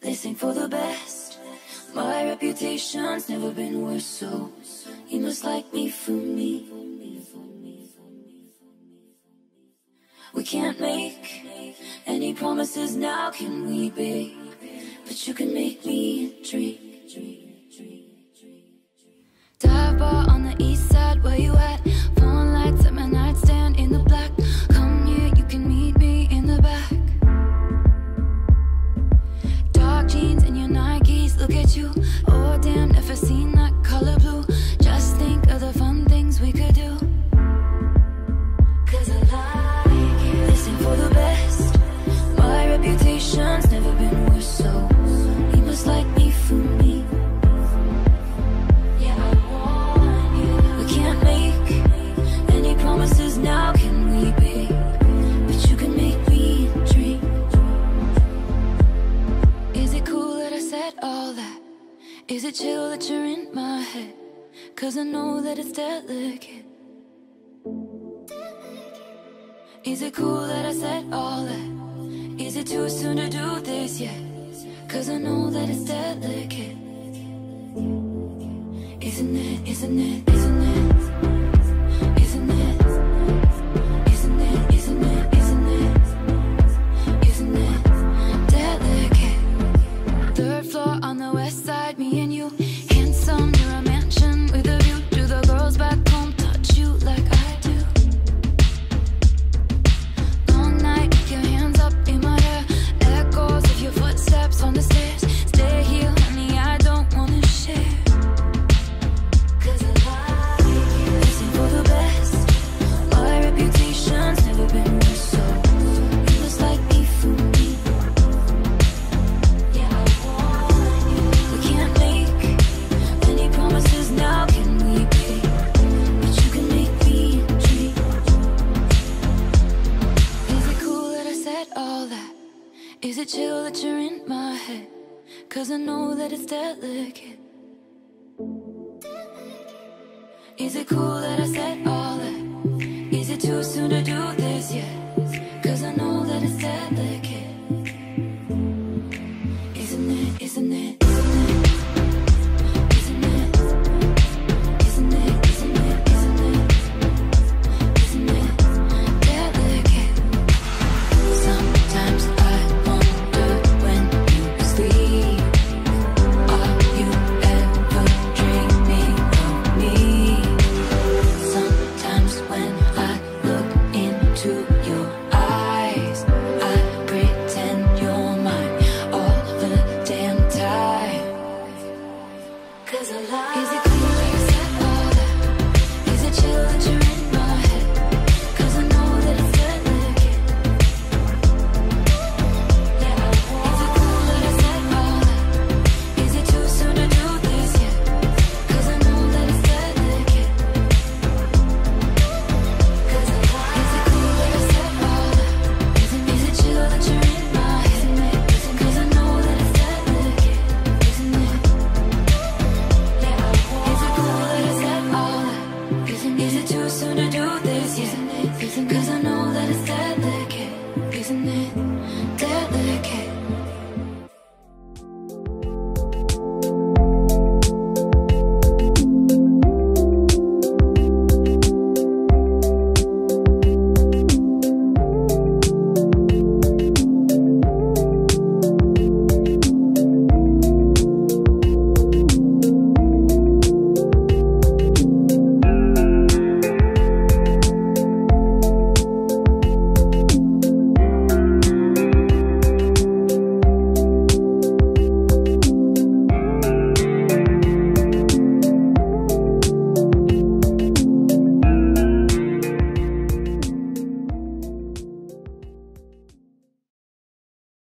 They sing for the best. My reputation's never been worse, so you must like me for me. We can't make any promises now, can we, babe? But you can make me dream. Dive bar on the east side, where you at? Phone lights at my nightstand in the black. Come here, you can meet me in the back. Dark jeans and your Nikes, look at you. Oh damn, never seen that color blue. Just think of the fun things we could do. Cause I like it. Listen for the best. My reputation's never been worse, so you must like me for me. Yeah, I want you. We can't make any promises now, can we, babe? But you can make me dream. Is it cool that I said all that? Is it chill that you're in my head? Cause I know that it's delicate. Is it cool that I said all that? Is it too soon to do this yet? Cause I know that it's delicate. Isn't it, isn't it, isn't it? Isn't it? Isn't it, isn't it, isn't it? Isn't it delicate? Third floor on the west side, me and you. Handsome, near a mansion with a view. Do the girls back home touch you like I do? Long night, keep your hands up in my hair. Echoes of your footsteps on the stairs. Stay here, honey, I don't wanna share. Cause I like it. Listen for the best. My reputation's never been worse, so you must like me for me. Yeah, I want you. We can't make any promises now, can we, babe? But you can make me dream. Is it cool that I said all that? Is it chill that you're in my head? Cause I know that it's delicate. Is it cool that I said all that? Is it too soon to do this yet?